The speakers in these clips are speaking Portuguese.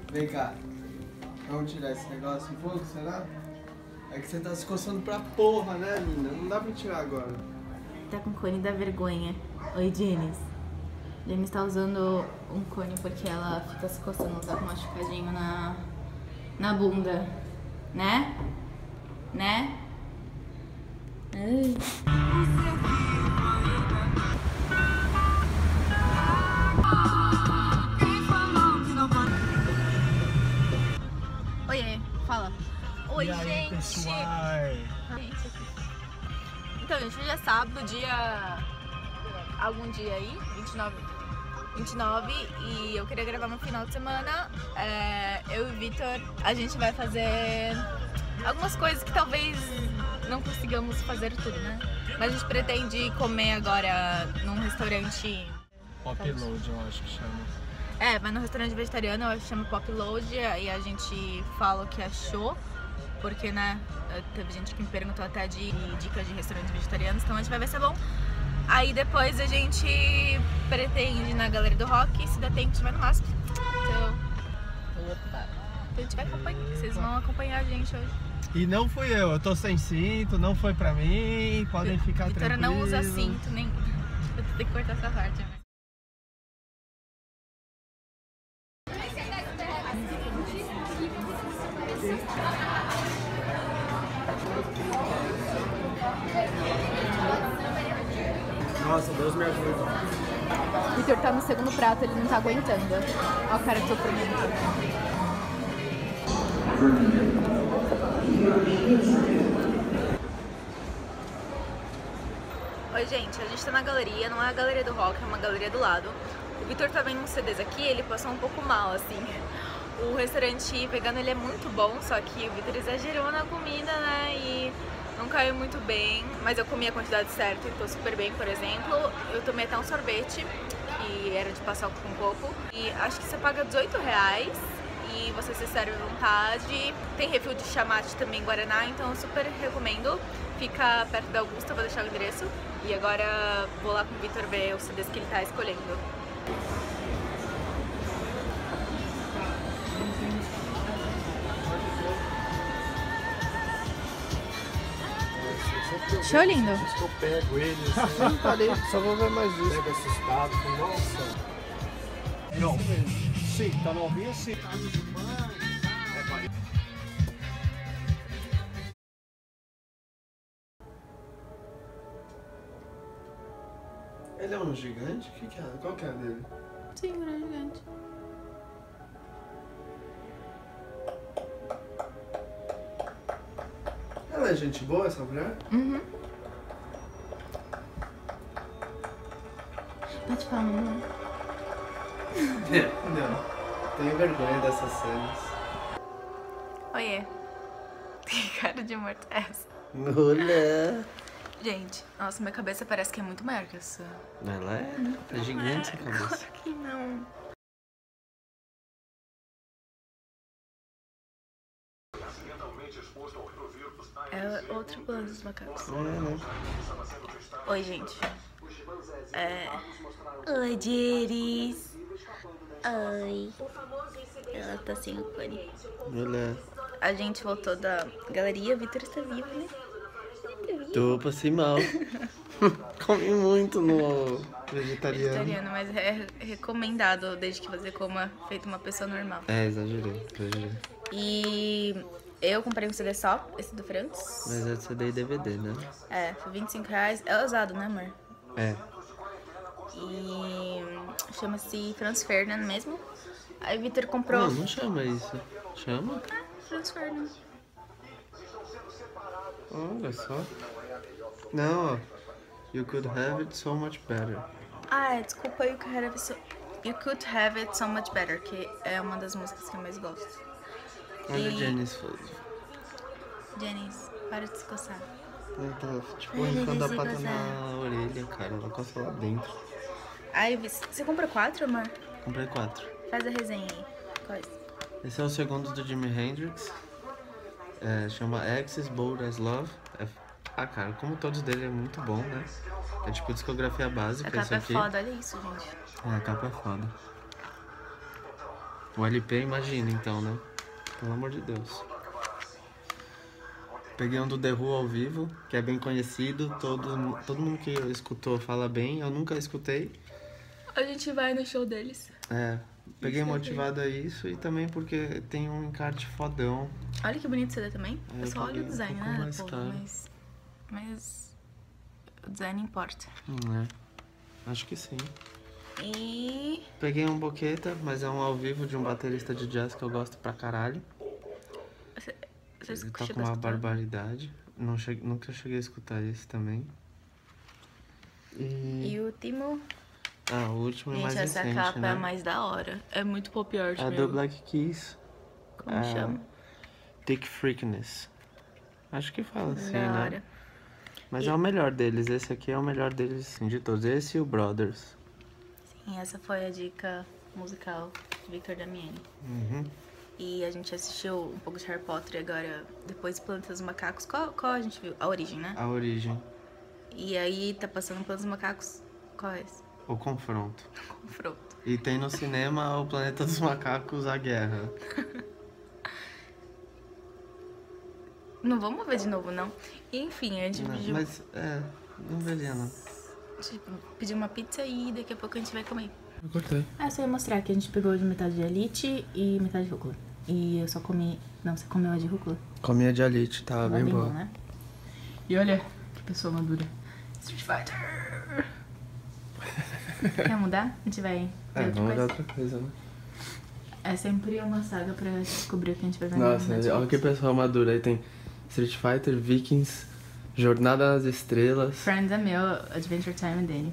Vem cá. Vamos tirar esse negócio um pouco, será? É que você tá se coçando pra porra, né, linda? Não dá pra tirar agora. Tá com cone da vergonha. Oi, Jenis. Jenis tá usando um cone porque ela fica se coçando, tá com machucadinho na bunda. Né? Né? Ai. Oiê, fala. Oi, e aí, gente! Pessoal? Então, gente, hoje é sábado, dia... algum dia aí, 29, e eu queria gravar no final de semana. Eu e o Vitor, a gente vai fazer algumas coisas que talvez não consigamos fazer tudo, né? Mas a gente pretende comer agora num restaurante... Pop Load, eu acho que chama. Mas no restaurante vegetariano, eu chamo Pop Load, e a gente fala o que achou, porque, né, teve gente que me perguntou até de dicas de restaurantes vegetarianos, então a gente vai ver se é bom. Aí depois a gente pretende ir na Galeria do Rock, se der tempo, estiver no máximo. Então, a gente vai acompanhar, vocês vão acompanhar a gente hoje. E não fui eu tô sem cinto, não foi pra mim, podem ficar tranquilos. Vitória não usa cinto, nem... Eu tenho que cortar essa parte, né? Nossa, Deus me ajude. O Vitor tá no segundo prato, ele não tá aguentando. Olha o cara que sofrimento. Oi, gente, a gente tá na galeria, não é a Galeria do Rock, é uma galeria do lado. O Vitor tá vendo uns CDs aqui, ele passou um pouco mal, assim. O restaurante vegano, ele é muito bom, só que o Vitor exagerou na comida, né, e não caiu muito bem. Mas eu comi a quantidade certa e tô super bem, por exemplo. Eu tomei até um sorvete, que era de paçoca com coco. E acho que você paga R$18 e você se serve à vontade. Tem refil de chamate também, Guaraná, então eu super recomendo. Fica perto da Augusta, vou deixar o endereço. E agora vou lá com o Vitor ver os CDs que ele tá escolhendo. Show lindo. Acho que eu pego ele, assim. Parei, só vou ver mais isso. Pego assustado, nossa. Não, sim, tá novinho sim. Ele é um gigante? Qual que é a dele? Sim, ele é gigante. Ela é gente boa, essa mulher? Uhum. Pode falar, mamãe. Não. Tenho vergonha dessas cenas. Oiê. Que cara de morto é essa? Olá. Gente, nossa, minha cabeça parece que é muito maior que essa. Ela é, né? É gigante essa cabeça. Claro que não. É outro plano dos macacos. Oi, gente. Oi, Jeris. Oi. Ela tá sem o cone. Olá. A gente voltou da galeria. Vitor está vivo, né? Tô, passei mal. Comi muito no Vegetariano, mas é recomendado desde que você coma feito uma pessoa normal. Exagerei. E eu comprei um CD só, esse do Franz. Mas é CD e DVD, né? Foi R$25. É usado, né, amor? É. E chama-se Franz Ferdinand mesmo. Aí o Vitor comprou... Não chama isso. Chama? Franz Ferdinand. Olha só. Não, ó. You could have it so much better. Desculpa, You Could Have It So Much Better, que é uma das músicas que eu mais gosto. Olha a Janice. Janice, para de se coçar. Ela tá, tipo, enfiando a pata na orelha, cara. Ela coça lá dentro. Você comprou 4, amor? Comprei 4. Faz a resenha aí. Quais? Esse é o segundo do Jimi Hendrix. Chama Axis Bold as Love. Cara, como todos dele é muito bom, né? É tipo discografia básica. A capa isso aqui. é foda, olha isso, gente. A capa é foda. O LP, imagina então, né? Pelo amor de Deus. Peguei um do The Who ao vivo, que é bem conhecido, todo mundo que escutou fala bem, eu nunca escutei. A gente vai no show deles. Peguei motivado a isso e também porque tem um encarte fodão. Olha que bonito CD também. Eu Eu só olho paguei o um design, pouco né? mais Pô, caro. mas o design importa. Acho que sim. E... Peguei um boqueta, mas é um ao vivo de um baterista de jazz que eu gosto pra caralho. Você Ele toca chegou a uma escutar? barbaridade. Nunca cheguei a escutar esse também. E o último... o último é Gente, mais essa recente, capa né? é a mais da hora. É muito pop art, É meu. do Black Keys. Como chama? Dick Freakness. Acho que fala assim, Da né? hora. Mas é o melhor deles. Esse aqui é o melhor deles, sim, de todos. Esse e o Brothers. Sim, essa foi a dica musical de Victor Damiani. E a gente assistiu um pouco de Harry Potter e agora, depois Planeta dos Macacos. Qual a gente viu? A Origem, né? A Origem. E aí tá passando Planeta dos Macacos. Qual é esse? O Confronto. Confronto. E tem no cinema o Planeta dos Macacos, A Guerra. Não vamos ver de novo, não. Enfim, a gente pediu... Mas, não veria não. Tipo, pediu uma pizza e daqui a pouco a gente vai comer. Eu cortei. Só ia mostrar que a gente pegou de metade de elite e metade de rúcula. E eu só comi... Não, você comeu a de rúcula? Comi a de Elite, tava bem boa. Bom, né? E olha que pessoa madura. Street Fighter! Quer mudar? A gente vai ver outra Vamos ver coisa? outra coisa, né? É sempre uma saga pra descobrir o que a gente vai ver. Nossa, no olha que pessoa madura. Aí tem Street Fighter, Vikings, Jornada nas Estrelas. Friends é meu, Adventure Time é dele.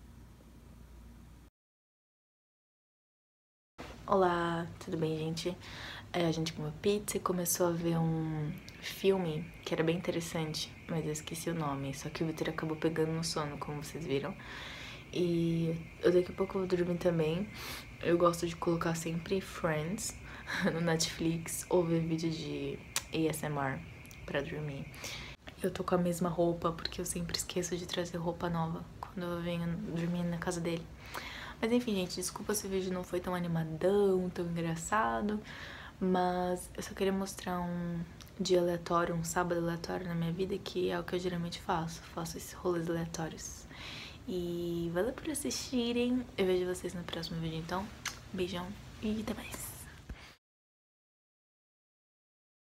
Olá, tudo bem, gente? A gente comeu pizza e começou a ver um filme que era bem interessante, mas eu esqueci o nome. Só que o Victor acabou pegando no sono, como vocês viram. E eu daqui a pouco vou dormir também. Eu gosto de colocar sempre Friends no Netflix ou ver vídeo de ASMR pra dormir. Eu tô com a mesma roupa porque eu sempre esqueço de trazer roupa nova quando eu venho dormir na casa dele. Mas enfim, gente, desculpa se o vídeo não foi tão animadão, tão engraçado, mas eu só queria mostrar um dia aleatório, um sábado aleatório na minha vida, que é o que eu geralmente faço. Faço esses rolês aleatórios. E valeu por assistirem. Eu vejo vocês no próximo vídeo, então. Beijão e até mais.